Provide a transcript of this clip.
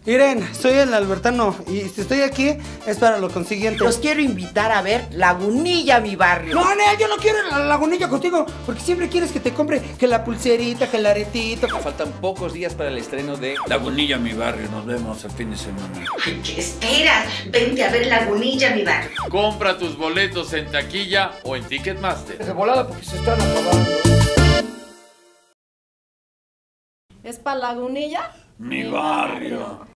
Miren, soy el Albertano y si estoy aquí es para lo consiguiente. Los quiero invitar a ver Lagunilla, mi barrio. No, yo no quiero la lagunilla contigo, porque siempre quieres que te compre que la pulserita, que el aretito. Faltan pocos días para el estreno de Lagunilla, mi barrio. Nos vemos el fin de semana. ¿Qué esperas? Vente a ver Lagunilla, mi barrio. Compra tus boletos en taquilla o en Ticketmaster. De volada porque se están acabando. ¿Es para Lagunilla? Mi barrio.